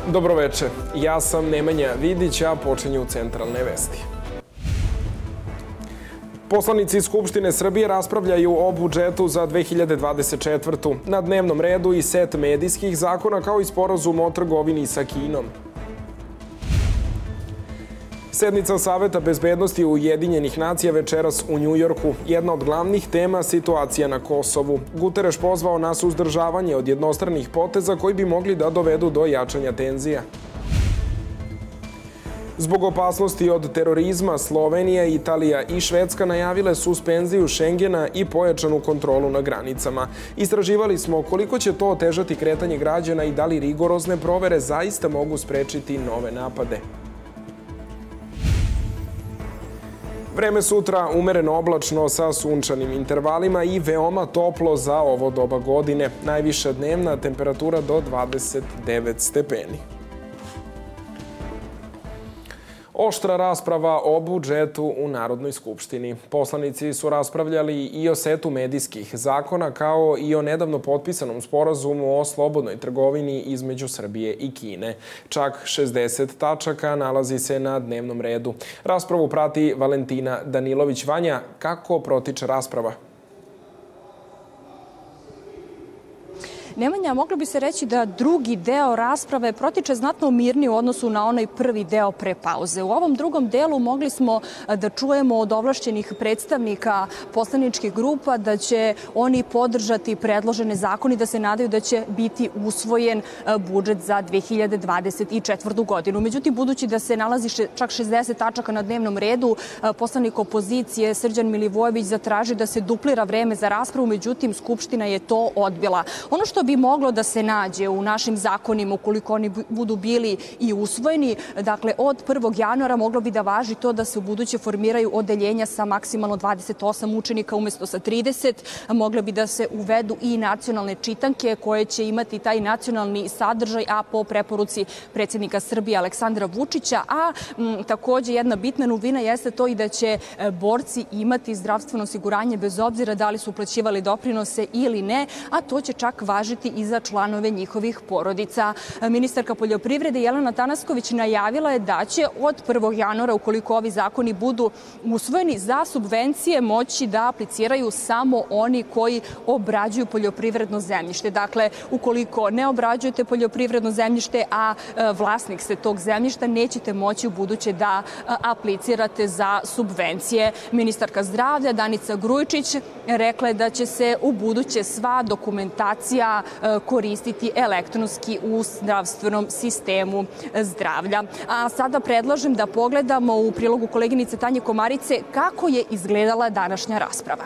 Dobroveče, ja sam Nemanja Vidić, a počinju centralne vesti. Poslanici Skupštine Srbije raspravljaju o budžetu za 2024. Na dnevnom redu i set medijskih zakona kao i sporazum o trgovini sa Kinom. Sednica Saveta bezbednosti Ujedinjenih nacija večeras u Njujorku. Jedna od glavnih tema situacija na Kosovu. Guterres pozvao na suzdržavanje od jednostranih poteza koji bi mogli da dovedu do jačanja tenzija. Zbog opasnosti od terorizma, Slovenija, Italija i Švedska najavile suspenziju Šengena i pojačanu kontrolu na granicama. Istraživali smo koliko će to otežati kretanje građana i da li rigorozne provere zaista mogu sprečiti nove napade. Vreme sutra umereno oblačno sa sunčanim intervalima i veoma toplo za ovo doba godine. Najviša dnevna temperatura do 29 stepeni. Oštra rasprava o budžetu u Narodnoj skupštini. Poslanici su raspravljali i o setu medijskih zakona kao i o nedavno potpisanom sporazumu o slobodnoj trgovini između Srbije i Kine. Čak 60 tačaka nalazi se na dnevnom redu. Raspravu prati Valentina Danilović. Vanja, kako protiče rasprava? Nemanja, moglo bi se reći da drugi deo rasprave protiče znatno mirnije u odnosu na onaj prvi deo pre pauze. U ovom drugom delu mogli smo da čujemo od ovlašćenih predstavnika poslaničkih grupa da će oni podržati predložene zakoni, da se nadaju da će biti usvojen budžet za 2024. godinu. Međutim, budući da se nalazi čak 60 tačaka na dnevnom redu, poslanik opozicije Srđan Milivojević zatraži da se duplira vreme za raspravu, međutim, Skupština je to odbila. Ono što bi moglo da se nađe u našim zakonima, ukoliko oni budu bili i usvojeni, dakle od 1. januara moglo bi da važi to da se u buduće formiraju odeljenja sa maksimalno 28 učenika umesto sa 30. Mogle bi da se uvedu i nacionalne čitanke koje će imati taj nacionalni sadržaj, a po preporuci predsjednika Srbije Aleksandra Vučića. A takođe jedna bitna novina jeste to i da će borci imati zdravstveno osiguranje bez obzira da li su uplaćivali doprinose ili ne, a to će čak važiti i za članove njihovih porodica. Ministarka poljoprivrede Jelena Tanasković najavila je da će od 1. januara, ukoliko ovi zakoni budu usvojeni, za subvencije moći da apliciraju samo oni koji obrađuju poljoprivredno zemljište. Dakle, ukoliko ne obrađujete poljoprivredno zemljište, a vlasnik ste tog zemljišta, nećete moći u buduće da aplicirate za subvencije. Ministarka zdravlja Danica Grujičić rekla je da će se u buduće sva dokumentacija koristiti elektronski u zdravstvenom sistemu zdravlja. A sada predlažem da pogledamo u prilogu koleginice Tanje Komarice kako je izgledala današnja rasprava.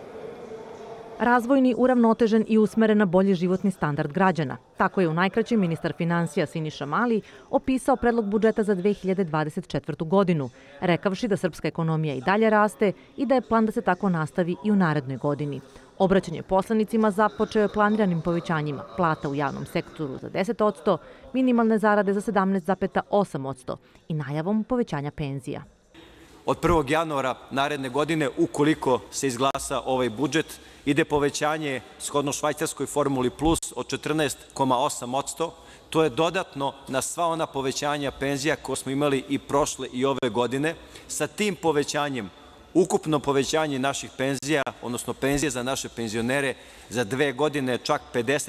Razvojni, uravnotežen i usmeren na bolji životni standard građana. Tako je u najkraćem ministar finansija Siniša Mali opisao predlog budžeta za 2024. godinu, rekavši da srpska ekonomija i dalje raste i da je plan da se tako nastavi i u narednoj godini. Obraćanje poslanicima započeo je planiranim povećanjima plata u javnom sektoru za 10%, minimalne zarade za 17,8% i najavom povećanja penzija. Od 1. januara naredne godine, ukoliko se izglasa ovaj budžet, ide povećanje shodno švajcarskoj formuli plus od 14,8%. To je dodatno na sva ona povećanja penzija koje smo imali i prošle i ove godine. Sa tim povećanjem ukupno povećanje naših penzija, odnosno penzije za naše penzionere za 2 godine čak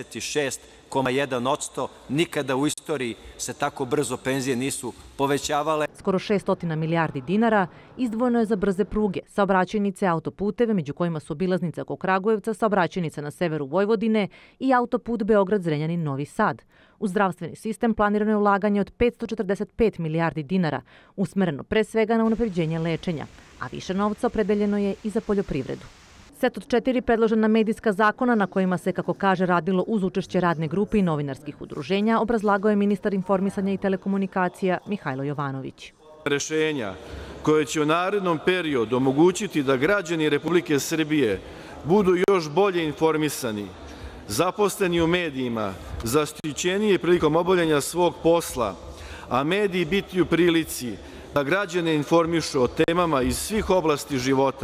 56,1%. Nikada u istoriji se tako brzo penzije nisu povećavale. Skoro 600 milijardi dinara izdvojeno je za brze pruge, saobraćajnice, autoputeve, među kojima su obilaznica oko Kragujevca, saobraćajnica na severu Vojvodine i autoput Beograd-Zrenjanin-Novi Sad. U zdravstveni sistem planirano je ulaganje od 545 milijardi dinara, usmereno pre svega na unapređenje lečenja, a više novca opredeljeno je i za poljoprivredu. Set od 4 predložena medijska zakona na kojima se, kako kaže, radilo uz učešće radne grupe i novinarskih udruženja, obrazlagao je ministar informisanja i telekomunikacija Mihajlo Jovanović. Rešenja koje će u narednom periodu omogućiti da građani Republike Srbije budu još bolje informisani, zaposleni u medijima, zaštićeniji prilikom obavljanja svog posla, a mediji biti u prilici da građane informišu o temama iz svih oblasti života.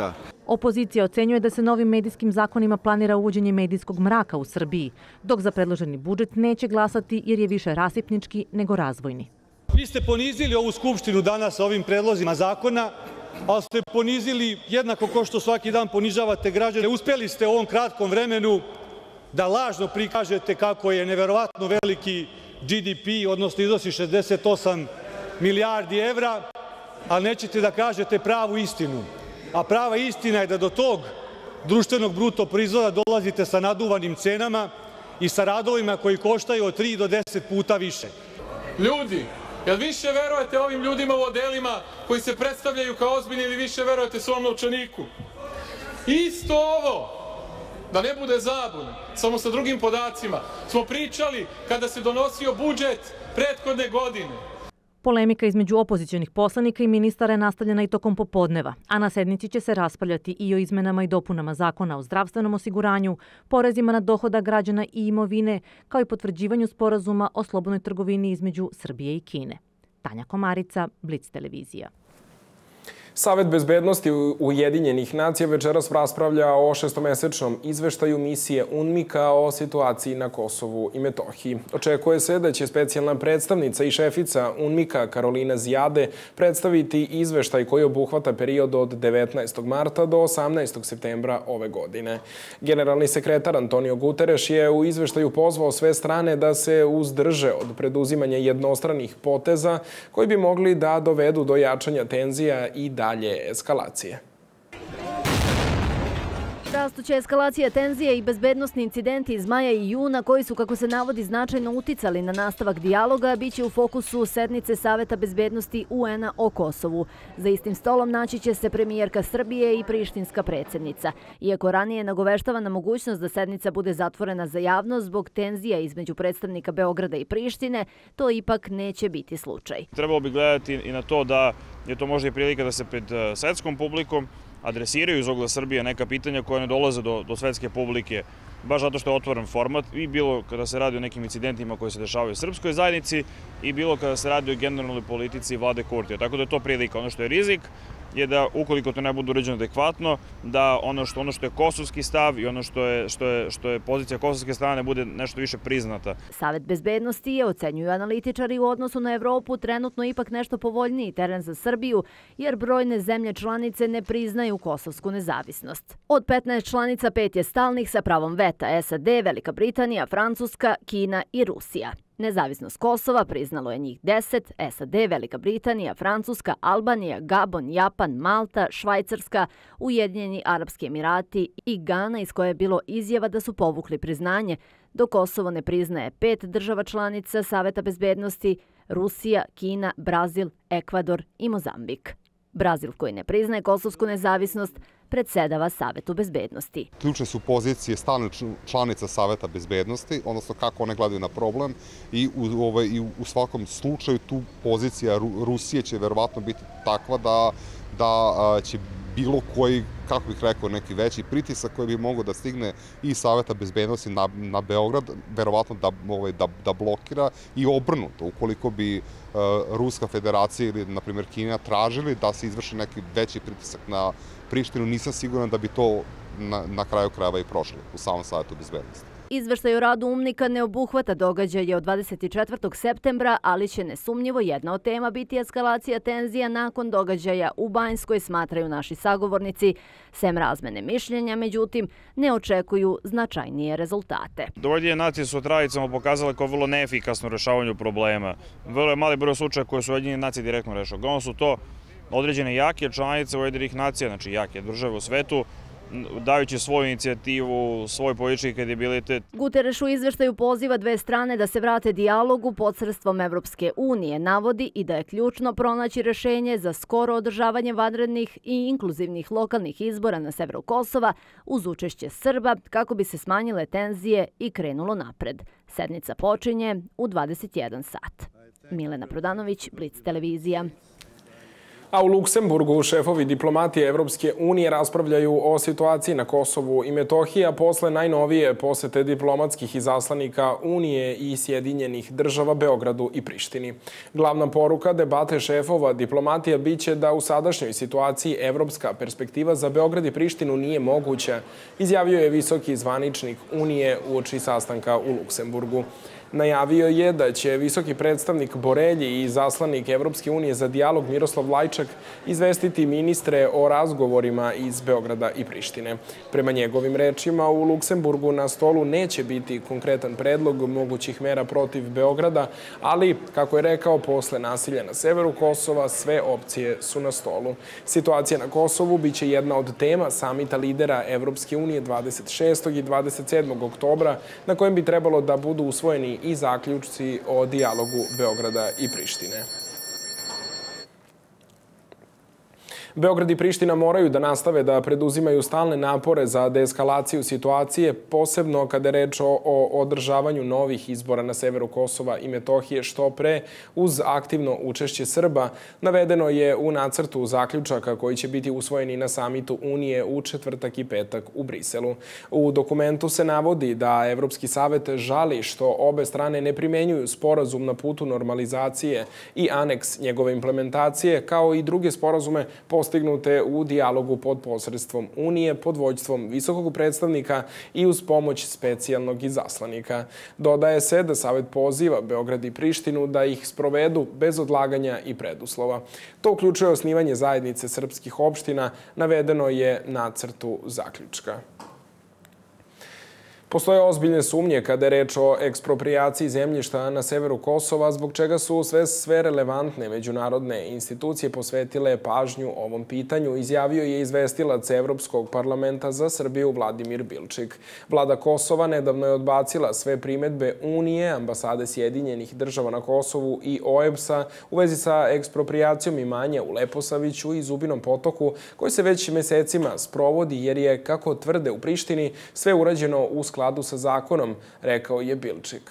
Opozicija ocenjuje da se novim medijskim zakonima planira uvođenje medijskog mraka u Srbiji, dok za predloženi budžet neće glasati jer je više rasipnički nego razvojni. Vi ste ponizili ovu Skupštinu danas ovim predlozima zakona, ali ste ponizili jednako kao što svaki dan ponižavate građane. Uspeli ste u ovom kratkom vremenu da lažno prikažete kako je neverovatno veliki GDP, odnosno iznosi 68 milijardi evra, ali nećete da kažete pravu istinu. A prava istina je da do tog društvenog bruto proizvoda dolazite sa naduvanim cenama i sa radovima koji koštaju od 3 do 10 puta više. Ljudi, jel više verujete ovim ljudima u odelima koji se predstavljaju kao ozbiljni ili više verujete svom novčaniku? Isto ovo, da ne bude zabune, samo sa drugim podacima, smo pričali kada se donosio budžet prethodne godine. Polemika između opozicionih poslanika i ministara je nastavljena i tokom popodneva, a na sednici će se raspravljati i o izmenama i dopunama Zakona o zdravstvenom osiguranju, porezima na dohodak građana i imovine, kao i potvrđivanju sporazuma o slobodnoj trgovini između Srbije i Kine. Tanja Komarica, Blic televizija. Savet bezbednosti Ujedinjenih nacija večeras raspravlja o šestomesečnom izveštaju misije UNMIK-a o situaciji na Kosovu i Metohiji. Očekuje se da će specijalna predstavnica i šefica UNMIK-a Karolina Zijade predstaviti izveštaj koji obuhvata period od 19. marta do 18. septembra ove godine. Generalni sekretar Antonio Guterres je u izveštaju pozvao sve strane da se uzdrže od preduzimanja jednostranih poteza koji bi mogli da dovedu do jačanja tenzija i dalje eskalacije. Rastuća eskalacija tenzije i bezbednosni incidenti iz maja i juna koji su, kako se navodi, značajno uticali na nastavak dijaloga, biće u fokusu sednice Saveta bezbednosti UN-a o Kosovu. Za istim stolom naći će se premijerka Srbije i prištinska predsjednica. Iako ranije je nagoveštavana mogućnost da sednica bude zatvorena za javnost zbog tenzija između predstavnika Beograda i Prištine, to ipak neće biti slučaj. Trebalo bi gledati i na to da je to možda i prilika da se pred svetskom publikom adresiraju iz ugla Srbije neka pitanja koja ne dolaze do svetske publike, baš zato što je otvoren format, i bilo kada se radi o nekim incidentima koji se dešavaju u srpskoj zajednici i bilo kada se radi o generalnoj politici vlade Kurtija. Tako da je to prilika. Ono što je rizik je da, ukoliko to ne bude uređeno adekvatno, da ono što je kosovski stav i ono što je pozicija kosovske strane bude nešto više priznata. Savet bezbednosti je, ocenjuju analitičari, u odnosu na Evropu trenutno ipak nešto povoljniji teren za Srbiju, jer brojne zemlje članice ne priznaju kosovsku nezavisnost. Od 15 članica 5 je stalnih sa pravom veta: SAD, Velika Britanija, Francuska, Kina i Rusija. Nezavisnost Kosova priznalo je njih 10, SAD, Velika Britanija, Francuska, Albanija, Gabon, Japan, Malta, Švajcarska, Ujedinjeni Arapski Emirati i Gana, iz koje je bilo izjava da su povukli priznanje, dok Kosovo ne priznaje 5 država članica Saveta bezbednosti: Rusija, Kina, Brazil, Ekvador i Mozambik. Brazil, koji ne priznaje kosovsku nezavisnost, predsedava Savetu bezbednosti. Ključne su pozicije stalnih članica Saveta bezbednosti, odnosno kako one gledaju na problem, i u svakom slučaju tu pozicija Rusije će verovatno biti takva da će bilo koji, kako bih rekao, neki veći pritisak koji bi mogao da stigne i Saveta bezbednosti na Beograd, verovatno da blokira, i obrnuto. Ukoliko bi Ruska federacija ili, na primjer, Kina tražili da se izvrši neki veći pritisak na Prištinu, nisam siguran da bi to na kraju krajeva i prošlo u samom Savetu bezbednosti. Izveštaj o radu UNMIK-a ne obuhvata događaje od 24. septembra, ali će nesumnjivo jedna od tema biti eskalacija tenzija nakon događaja u Banjskoj, smatraju naši sagovornici. Sem razmene mišljenja, međutim, ne očekuju značajnije rezultate. Ujedinjene nacije su tradicionalno pokazale kao vrlo neefikasno rešavanju problema. Vrlo je mali broj slučaja koje su Ujedinjene nacije direktno rešile. Uglavnom su to određene jake članice Ujedinjenih nacija, znači jake države u svetu, dajući svoju inicijativu, svoj politički kredibilitet. Guterres u izveštaju poziva dve strane da se vrate dijalogu pod sredstvom Evropske unije. Navodi i da je ključno pronaći rešenje za skoro održavanje vanrednih i inkluzivnih lokalnih izbora na severu Kosova uz učešće Srba, kako bi se smanjile tenzije i krenulo napred. Sednica počinje u 21 sat. Milena Prodanović, Blic televizija. A u Luksemburgu šefovi diplomatije Evropske unije raspravljaju o situaciji na Kosovu i Metohiji, a posle najnovije posete diplomatskih izaslanika Unije i Sjedinjenih država Beogradu i Prištini. Glavna poruka debate šefova diplomatija biće da u sadašnjoj situaciji evropska perspektiva za Beograd i Prištinu nije moguća, izjavio je visoki zvaničnik Unije uoči sastanka u Luksemburgu. Najavio je da će visoki predstavnik Borelji i izaslanik Evropske unije za dijalog Miroslav Lajčak izvestiti ministre o razgovorima iz Beograda i Prištine. Prema njegovim rečima, u Luksemburgu na stolu neće biti konkretan predlog mogućih mera protiv Beograda, ali, kako je rekao, posle nasilja na severu Kosova, sve opcije su na stolu. Situacija na Kosovu biće jedna od tema samita lidera Evropske unije 26. i 27. oktobra, na kojem bi trebalo da budu usvojeni i zaključci o dijalogu Beograda i Prištine. Beograd i Priština moraju da nastave da preduzimaju stalne napore za deeskalaciju situacije, posebno kada je reč o održavanju novih izbora na severu Kosova i Metohije što pre uz aktivno učešće Srba, navedeno je u nacrtu zaključaka koji će biti usvojeni na samitu Unije u četvrtak i petak u Briselu. U dokumentu se navodi da Evropski savet žali što obe strane ne primenjuju sporazum na putu normalizacije i aneks njegove implementacije, kao i druge sporazume postignute u dijalogu pod posredstvom Unije, pod vođstvom visokog predstavnika i uz pomoć specijalnog izaslanika. Dodaje se da Savet poziva Beograd i Prištinu da ih sprovedu bez odlaganja i preduslova. To uključuje osnivanje zajednice srpskih opština, navedeno je nacrtu zaključka. Postoje ozbiljne sumnje kada je reč o eksproprijaciji zemljišta na severu Kosova, zbog čega su sve relevantne međunarodne institucije posvetile pažnju ovom pitanju, izjavio je izvestilac Evropskog parlamenta za Srbiju Vladimir Bilčik. Vlada Kosova nedavno je odbacila sve primedbe Unije, ambasade Sjedinjenih država na Kosovu i OEBS-a u vezi sa eksproprijacijom imanja u Leposaviću i Zubinom Potoku, koji se već mesecima sprovodi jer je, kako tvrde u Prištini, sve urađeno u skladu sa zakonom, rekao je Bilčik.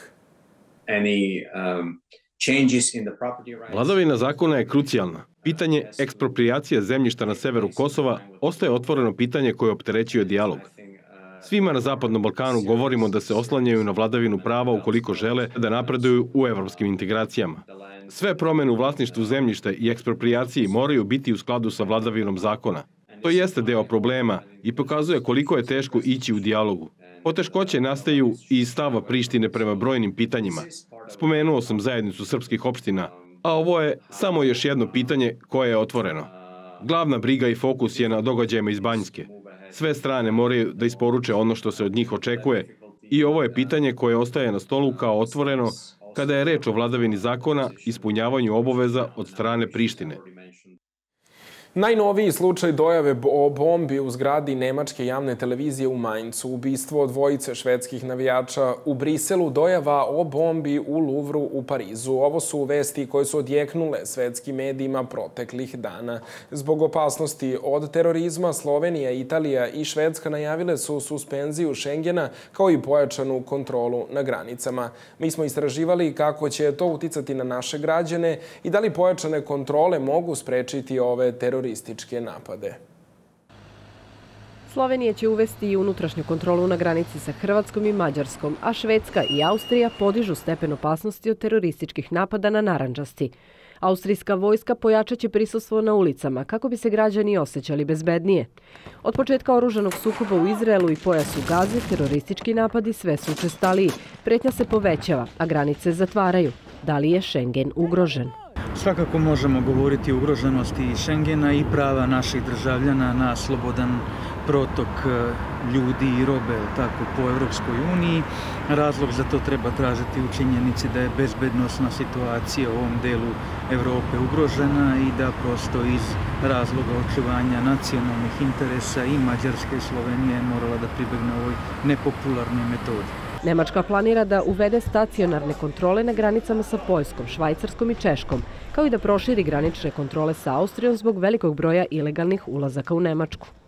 Vladavina zakona je krucijalna. Pitanje eksproprijacije zemljišta na severu Kosova ostaje otvoreno pitanje koje opterećuje dijalog. Svima na Zapadnom Balkanu govorimo da se oslanjaju na vladavinu prava ukoliko žele da napreduju u evropskim integracijama. Sve promene u vlasništvu zemljišta i eksproprijaciji moraju biti u skladu sa vladavinom zakona. To jeste deo problema i pokazuje koliko je teško ići u dijalogu. Poteškoće nastaju i iz stava Prištine prema brojnim pitanjima. Spomenuo sam zajednicu srpskih opština, a ovo je samo još jedno pitanje koje je otvoreno. Glavna briga i fokus je na događajima iz Banjske. Sve strane moraju da isporuče ono što se od njih očekuje i ovo je pitanje koje ostaje na stolu kao otvoreno kada je reč o vladavini zakona, ispunjavanju obaveza od strane Prištine. Najnoviji slučaj dojave o bombi u zgradi nemačke javne televizije u Maincu, ubistvo dvojice švedskih navijača u Briselu, dojava o bombi u Luvru u Parizu. Ovo su vesti koje su odjeknule svetskim medijima proteklih dana. Zbog opasnosti od terorizma, Slovenija, Italija i Švedska najavile su suspenziju Šengena kao i pojačanu kontrolu na granicama. Mi smo istraživali kako će to uticati na naše građane i da li pojačane kontrole mogu sprečiti ove terorističke napade. Slovenija će uvesti i unutrašnju kontrolu na granici sa Hrvatskom i Mađarskom, a Švedska i Austrija podižu stepen opasnosti od terorističkih napada na narandžasti. Austrijska vojska pojačaće prisustvo na ulicama kako bi se građani osjećali bezbednije. Od početka oružanog sukoba u Izraelu i pojasu Gaze, teroristički napadi sve su učestaliji. Pretnja se povećava, a granice zatvaraju. Da li je Schengen ugrožen? Svakako možemo govoriti o ugroženosti Schengena i prava naših državljana na slobodan protok ljudi i robe tako po Evropskoj uniji. Razlog za to treba tražiti u činjenici da je bezbednosna situacija u ovom delu Evrope ugrožena i da prosto iz razloga očuvanja nacionalnih interesa i Mađarske i Slovenije morala da pribegne ovoj nepopularnoj metodi. Nemačka planira da uvede stacionarne kontrole na granicama sa Poljskom, Švajcarskom i Češkom, kao i da proširi granične kontrole sa Austrijom zbog velikog broja ilegalnih ulazaka u Nemačku.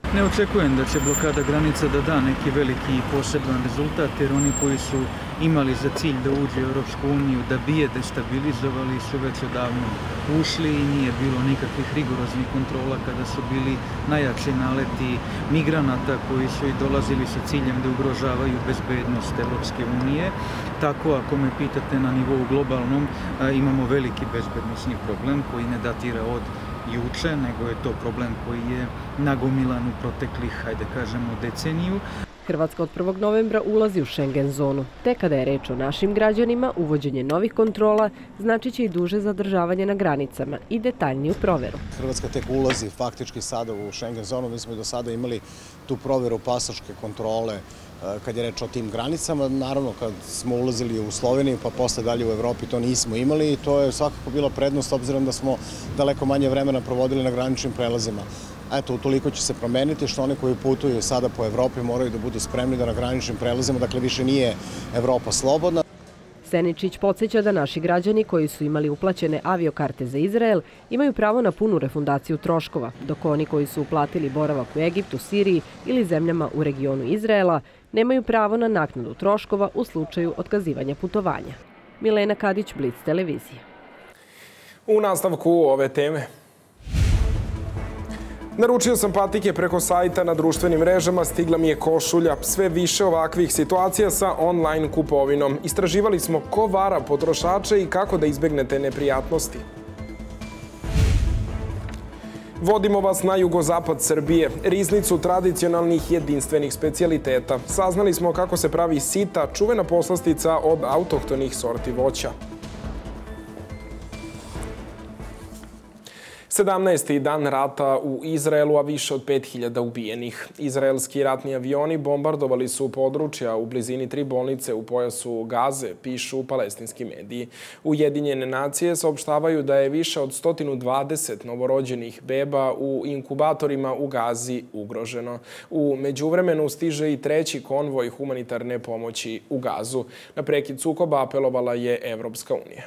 Ne očekujem da će blokada granica da da neki veliki i poseban rezultat, jer oni koji su imali za cilj da uđe u Europsku uniju, da bi je destabilizovali, su već odavno ušli i nije bilo nikakvih rigoroznih kontrola kada su bili najjači naleti migranata koji su i dolazili sa ciljem da ugrožavaju bezbednost Europske unije. Tako, ako me pitate na nivou globalnom, imamo veliki bezbednosni problem koji ne datira od juče, nego je to problem koji je nagomilan u proteklih, hajde kažemo, deceniju. Hrvatska od 1. novembra ulazi u Schengen zonu. Te kada je reč o našim građanima, uvođenje novih kontrola znači će i duže zadržavanje na granicama i detaljniju proveru. Hrvatska tek ulazi faktički sada u Schengen zonu. Mi smo do sada imali tu proveru pasoške kontrole kad je reč o tim granicama. Naravno, kad smo ulazili u Sloveniju pa posle dalje u Evropi to nismo imali i to je svakako bila prednost obzirom da smo daleko manje vremena provodili na graničnim prelazima. Eto, utoliko će se promeniti što oni koji putuju sada po Evropi moraju da budu spremni da na graničnim prelazima, dakle više nije Evropa slobodna. Seničić podsjeća da naši građani koji su imali uplaćene aviokarte za Izrael imaju pravo na punu refundaciju troškova, dok oni koji su uplatili boravak u Egiptu, Siriji ili zemljama u regionu Izraela nemaju pravo na naknadu troškova u slučaju otkazivanja putovanja. Milena Kadić, Blic televizija. U nastavku ove teme. Naručio sam patike preko sajta na društvenim mrežama, stigla mi je košulja. Sve više ovakvih situacija sa online kupovinom. Istraživali smo ko vara potrošače i kako da izbegnete neprijatnosti. Vodimo vas na jugozapad Srbije, riznicu tradicionalnih jedinstvenih specijaliteta. Saznali smo kako se pravi sita, čuvena poslastica od autohtonih sorti voća. 17. dan rata u Izraelu, a više od 5000 ubijenih. Izraelski ratni avioni bombardovali su područja u blizini 3 bolnice u pojasu Gaze, pišu palestinski mediji. Ujedinjene nacije saopštavaju da je više od 120 novorođenih beba u inkubatorima u Gazi ugroženo. U međuvremenu stiže i 3. konvoj humanitarne pomoći u Gazu. Na prekid sukoba apelovala je Evropska unija.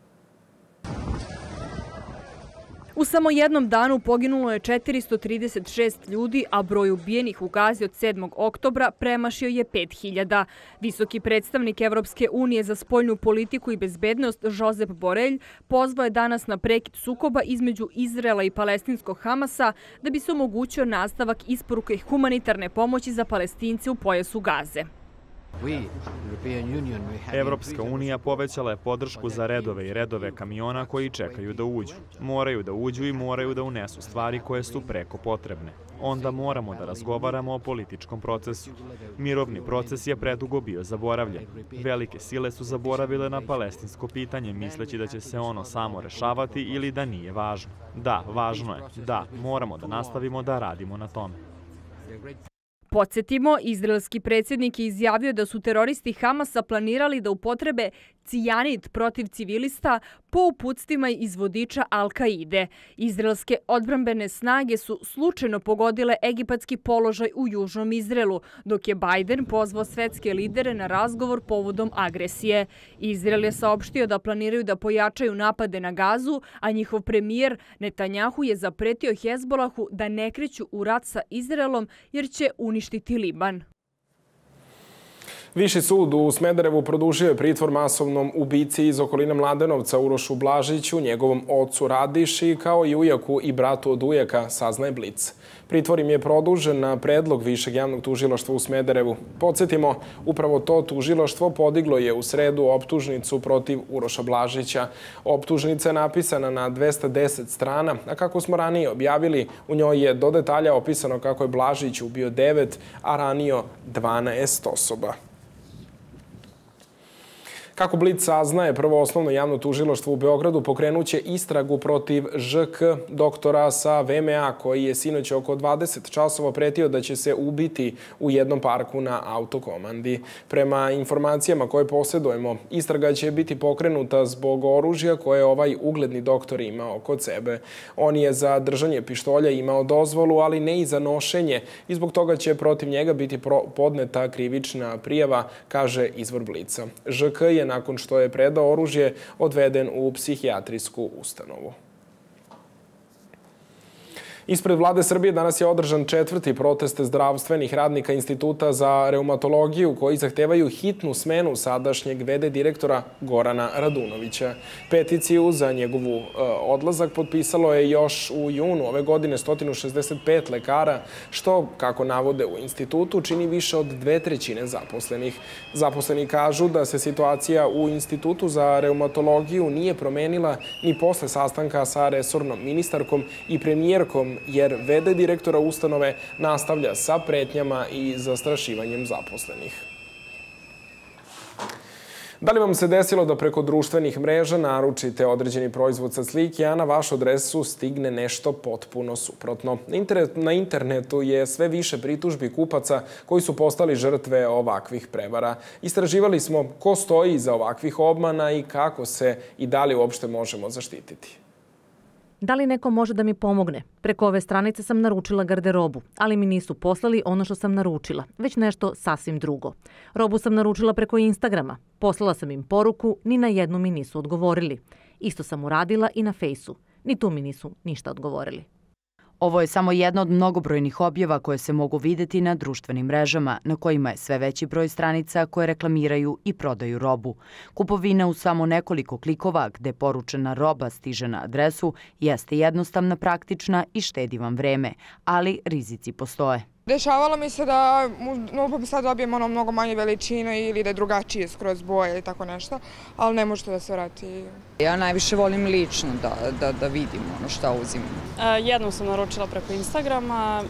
U samo jednom danu poginulo je 436 ljudi, a broj ubijenih u Gazi od 7. oktobra premašio je 5000. Visoki predstavnik Evropske unije za spoljnu politiku i bezbednost Josep Borrell pozvao je danas na prekid sukoba između Izraela i palestinskog Hamasa da bi se omogućio nastavak isporuke humanitarne pomoći za Palestince u pojasu Gaze. Evropska unija povećala je podršku za redove i redove kamiona koji čekaju da uđu. Moraju da uđu i moraju da unesu stvari koje su preko potrebne. Onda moramo da razgovaramo o političkom procesu. Mirovni proces je predugo bio zaboravljen. Velike sile su zaboravile na palestinsko pitanje, misleći da će se ono samo rešavati ili da nije važno. Da, važno je. Da, moramo da nastavimo da radimo na tome. Podsjetimo, izraelski predsjednik je izjavio da su teroristi Hamasa planirali da upotrebe cijanid protiv civilista po uputstvima izvodiča Al-Kaide. Izraelske odbrambene snage su slučajno pogodile egipatski položaj u južnom Izraelu, dok je Biden pozvao svetske lidere na razgovor povodom agresije. Izrael je saopštio da planiraju da pojačaju napade na Gazu, a njihov premijer Netanjahu je zapretio Hezbolahu da ne kreću u rat sa Izraelom jer će uništiti Liban. Viši sud u Smederevu produžio je pritvor masovnom ubici iz okoline Mladenovca Urošu Blažiću, njegovom ocu Radiši, kao i ujaku i bratu od ujaka, saznaje Blic. Pritvor im je produžen na predlog Višeg javnog tužilaštva u Smederevu. Podsjetimo, upravo to tužilaštvo podiglo je u sredu optužnicu protiv Uroša Blažića. Optužnica je napisana na 210 strana, a kako smo ranije objavili, u njoj je do detalja opisano kako je Blažić ubio 9, a ranio 12 osoba. Kako Blic saznaje, Prvo osnovno javno tužilaštvo u Beogradu pokrenuće istragu protiv ŽK doktora sa VMA koji je sinoć oko 20 časova pretio da će se ubiti u jednom parku na autokomandi. Prema informacijama koje posjedujemo, istraga će biti pokrenuta zbog oružja koje je ovaj ugledni doktor imao kod sebe. On je za držanje pištolja imao dozvolu, ali ne i za nošenje i zbog toga će protiv njega biti podneta krivična prijava, kaže izvor Blica. ŽK je nakon što je predao oružje odveden u psihijatrijsku ustanovu. Ispred vlade Srbije danas je održan 4. protest zdravstvenih radnika Instituta za reumatologiju koji zahtevaju hitnu smenu sadašnjeg v.d. direktora Gorana Radunovića. Peticiju za njegovu odlazak potpisalo je još u junu ove godine 165 lekara, što, kako navode u institutu, čini više od 2/3 zaposlenih. Zaposleni kažu da se situacija u Institutu za reumatologiju nije promenila ni posle sastanka sa resornom ministarkom i premijerkom, jer v.d. direktora ustanove nastavlja sa pretnjama i zastrašivanjem zaposlenih. Da li vam se desilo da preko društvenih mreža naručite određeni proizvod sa slike, a na vašu adresu stigne nešto potpuno suprotno? Na internetu je sve više pritužbi kupaca koji su postali žrtve ovakvih prevara. Istraživali smo ko stoji iza ovakvih obmana i kako se i da li uopšte možemo zaštititi. Da li neko može da mi pomogne? Preko ove stranice sam naručila garderobu, ali mi nisu poslali ono što sam naručila, već nešto sasvim drugo. Robu sam naručila preko Instagrama. Poslala sam im poruku, ni na jednu mi nisu odgovorili. Isto sam uradila i na Fejsu. Ni tu mi nisu ništa odgovorili. Ovo je samo jedna od mnogobrojnih objava koje se mogu videti na društvenim mrežama, na kojima je sve veći broj stranica koje reklamiraju i prodaju robu. Kupovina u samo nekoliko klikova gde poručena roba stiže na adresu jeste jednostavna, praktična i štedi vam vreme, ali rizici postoje. Dešavalo mi se da sad dobijem mnogo manje veličine ili da je drugačije skroz boje ili tako nešto, ali ne možete da se vrati. Ja najviše volim lično da vidim ono šta uzimam. Jednom sam naručila preko Instagrama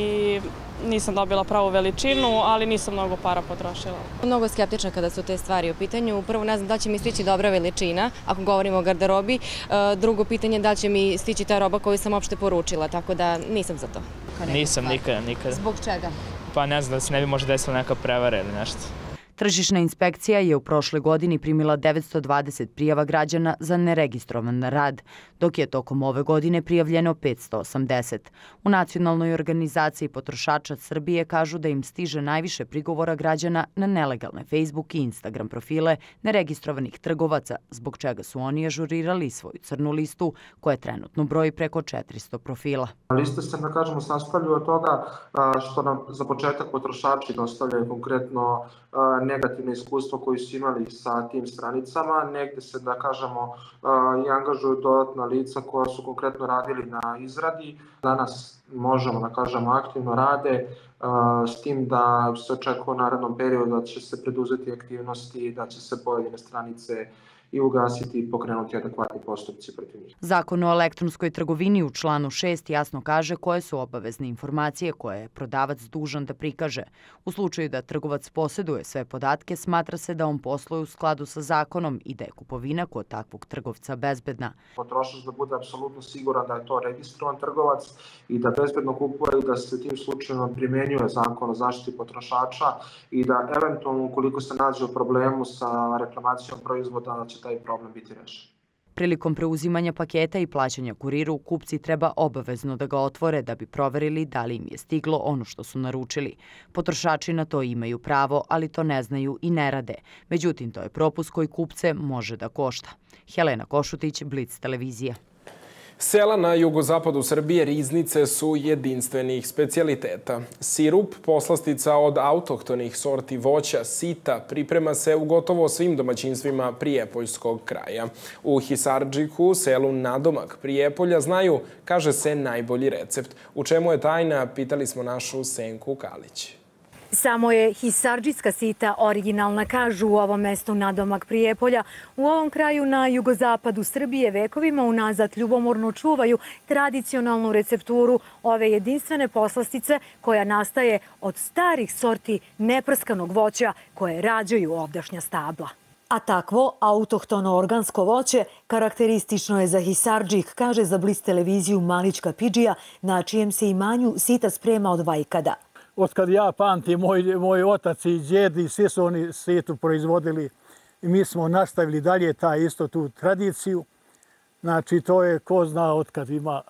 i nisam dobila pravu veličinu, ali nisam mnogo para potrošila. Mnogo skeptična kada su te stvari u pitanju. Prvo, ne znam da li će mi stići dobra veličina, ako govorimo o garderobi. Drugo pitanje, da li će mi stići ta roba koju sam uopšte poručila, tako da nisam za to. Nisam nikada. Zbog čega? Pa ne znam da se ne bi možda desila neka prevara ili nešto. Tržišna inspekcija je u prošloj godini primila 920 prijava građana za neregistrovan rad, dok je tokom ove godine prijavljeno 580. U Nacionalnoj organizaciji potrošača Srbije kažu da im stiže najviše prigovora građana na nelegalne Facebook i Instagram profile neregistrovanih trgovaca, zbog čega su oni ažurirali svoju crnu listu, koja trenutno broji preko 400 profila. Lista se, da kažemo, sastavlja od toga što nam za početak potrošači dostavljaju konkretno negativno iskustvo koje su imali sa tim stranicama. Negde se, da kažemo, i angažuju dodatna lica koja su konkretno radili na izradi. Danas možemo, da kažemo, aktivno rade, s tim da se očekuje u narednom periodu da će se preduzeti aktivnosti, da će se pojedine stranice i ugasiti i pokrenuti adekvatni postupci protiv njih. Zakon o elektronskoj trgovini u članu 6 jasno kaže koje su obavezne informacije koje je prodavac dužan da prikaže. U slučaju da trgovac posjeduje sve podatke, smatra se da on posluje u skladu sa zakonom i da je kupovina kod takvog trgovca bezbedna. Potrošač da bude apsolutno siguran da je to registrovan trgovac i da bezbedno kupuje i da se u tim slučajima primenjuje zakon o zaštiti potrošača i da eventualno ukoliko se nađe u problemu sa reklamacijom proizvoda da će taj problem biti rešen. Prilikom preuzimanja paketa i plaćanja kuriru, kupci treba obavezno da ga otvore da bi proverili da li im je stiglo ono što su naručili. Potrošači na to imaju pravo, ali to ne znaju i ne rade. Međutim, to je propust koji kupce može da košta. Helena Košutić, Blic televizija. Sela na jugozapadu Srbije riznice su jedinstvenih specijaliteta. Sirup, poslastica od autohtonih sorti voća, sita, priprema se u gotovo svim domaćinstvima Prijepoljskog kraja. U Hisardžiku, selu nadomak Prijepolja, znaju, kaže se, najbolji recept. U čemu je tajna, pitali smo našu Senku Kalić. Samo je hisardžijska sita originalna, kažu u ovom mestu nadomak Prijepolja. U ovom kraju na jugozapadu Srbije vekovima unazad ljubomorno čuvaju tradicionalnu recepturu ove jedinstvene poslastice koja nastaje od starih sorti neprskanog voća koje rađaju ovdašnja stabla. A takvo autohtono organsko voće karakteristično je za Hisardžik, kaže za Blic televiziju Malić Kapidžija, na čijem se imanju sita sprema od vajkada. Od kad ja pamtim, moj otac i djedi, svi su oni situ proizvodili i mi smo nastavili dalje isto tu tradiciju. Znači, to je ko zna od kad ima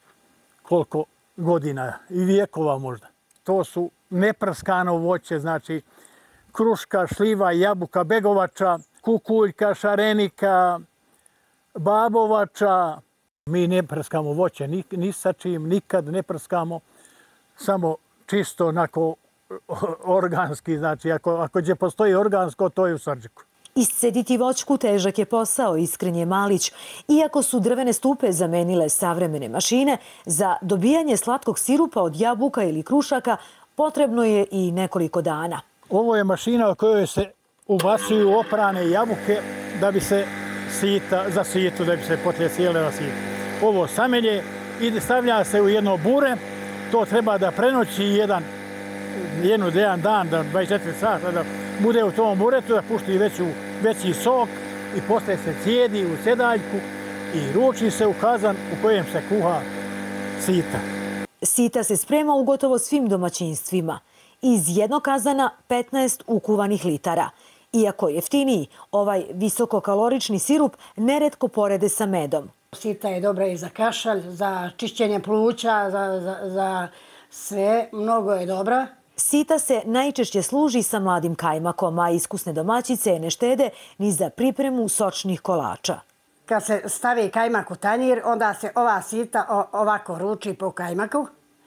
koliko godina i vijekova možda. To su neprskano voće, znači kruška, šljiva, jabuka, begovača, kukuljka, šarenika, babovača, Mi ne prskamo voće ni sa čim, nikad ne prskamo, samo čisto onako organski, znači ako gdje postoji organsko, to je u Srđiku. Iscediti voćku težak je posao, iskren je Malić. Iako su drvene stupe zamenile savremene mašine, za dobijanje slatkog sirupa od jabuka ili krušaka potrebno je i nekoliko dana. Ovo je mašina u kojoj se ubacuju oprane jabuke da bi se za situ, da bi se potlije cijele na situ. Ovo samelje i stavlja se u jedno bure, to treba da prenoći jedan dan, da 24 sata da bude u tom buretu, da pušti veći sok i posle se cijedi u sedaljku i ruči se u kazan u kojem se kuha sita. Sita se sprema u gotovo svim domaćinstvima. Iz jednog kazana 15 ukuvanih litara. Iako je jeftiniji, ovaj visokokalorični sirup neretko porede sa medom. Sita je dobra i za kašalj, za čišćenje pluća, za sve. Mnogo je dobra. Sita se najčešće služi sa mladim kajmakom, a iskusne domaćice ne štede ni za pripremu sočnih kolača. Kad se stavi kajmak u tanjir, onda se ova sita ovako ruči po kajmaku.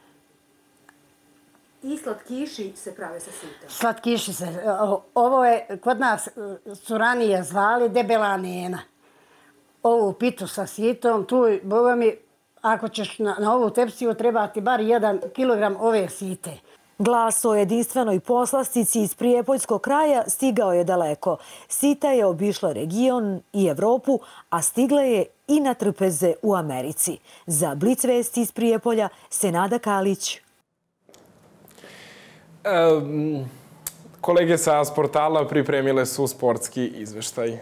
I slatkiši se prave sa sitom? Slatkiši se. Ovo je, kod nas su ranije zvali debela nena. Ovu pitu sa sitom, tu, boga mi, ako ćeš na ovu tepsiju trebati bar 1 kilogram ove site. Glas o jedinstvenoj poslastici iz Prijepoljskog kraja stigao je daleko. Sita je obišla region i Evropu, a stigla je i na trpeze u Americi. Za Blic vesti iz Prijepolja, Senada Kalić. Kolege sa Sportala pripremile su sportski izveštaj.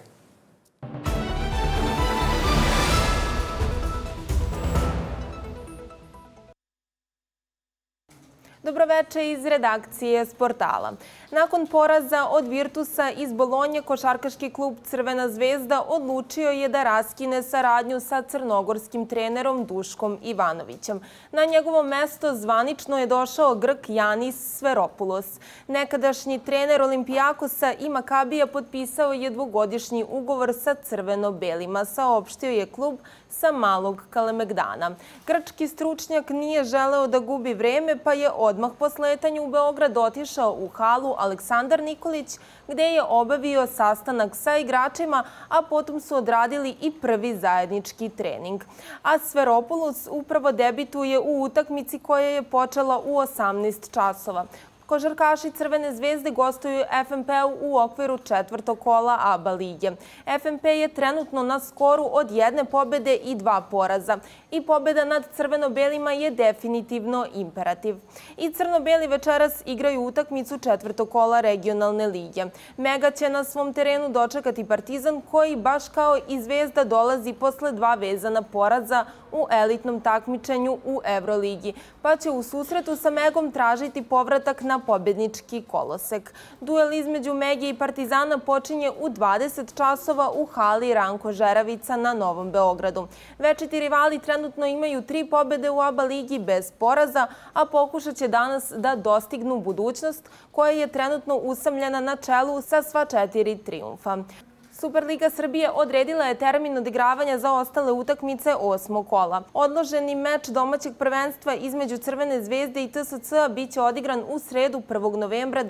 Dobroveče iz redakcije Sportala. Nakon poraza od Virtusa iz Bolonje, košarkaški klub Crvena zvezda odlučio je da raskine saradnju sa crnogorskim trenerom Duškom Ivanovićem. Na njegovo mesto zvanično je došao Grk Janis Sfairopoulos. Nekadašnji trener Olimpijakosa i Makabija potpisao je 2-godišnji ugovor sa crveno-belima, saopštio je klub sa Malog Kalemegdana. Grčki stručnjak nije želeo da gubi vreme, pa je odmah po sletanju u Beograd otišao u halu Aleksandar Nikolić, gde je obavio sastanak sa igračima, a potom su odradili i prvi zajednički trening. A Sfairopoulos upravo debituje u utakmici koja je počela u 18 časova. Košarkaši Crvene zvezde gostuju FNP-u u okviru 4. kola ABA lige. FNP je trenutno na skoru od 1 pobede i 2 poraza. I pobeda nad crveno-belima je definitivno imperativ. I crno-beli večeras igraju utakmicu 4. kola regionalne lige. Mega će na svom terenu dočekati Partizan, koji baš kao i Zvezda dolazi posle 2 vezana poraza u elitnom takmičenju u Evroligi, pa će u susretu sa Megom tražiti povratak na pobednički kolosek. Duel između Mege i Partizana počinje u 20 časova u hali Ranko Žeravica na Novom Beogradu. Večiti rivali trenutno imaju 3 pobede u ABA ligi bez poraza, a pokušat će danas da dostignu budućnost koja je trenutno usamljena na čelu sa sva 4 trijumfa. Superliga Srbije odredila je termin odigravanja za ostale utakmice 8. kola. Odloženi meč domaćeg prvenstva između Crvene zvezde i TSC biće odigran u sredu 1. novembra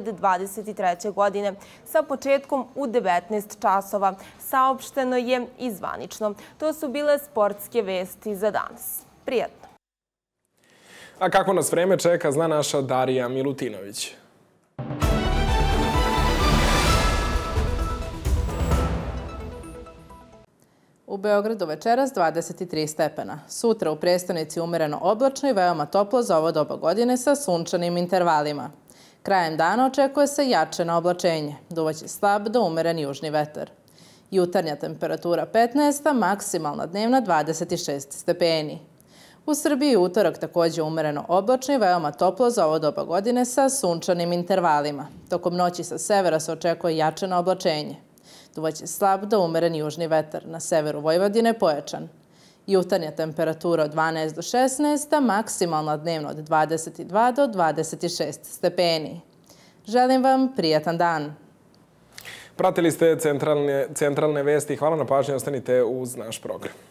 2023. godine sa početkom u 19 časova. Saopšteno je i zvanično. To su bile sportske vesti za danas. Prijatno. A kako nas vreme čeka, zna naša Darija Milutinović. U Beogradu večeras 23 stepena. Sutra u prestonici umereno oblačno i veoma toplo za ovo doba godine sa sunčanim intervalima. Krajem dana očekuje se jačeno oblačenje. Duvaće slab do umeren južni vetar. Jutarnja temperatura 15, maksimalna dnevna 26 stepeni. U Srbiji utorak također umereno oblačno i veoma toplo za ovo doba godine sa sunčanim intervalima. Tokom noći sa severa se očekuje jačeno oblačenje. Duvaće slab do umeren južni vetar, na severu Vojvodine pojačan. Jutarnja temperatura od 12 do 16, maksimalna dnevno od 22 do 26 stepeni. Želim vam prijatan dan. Pratili ste centralne vesti. Hvala na pažnji, ostanite uz naš program.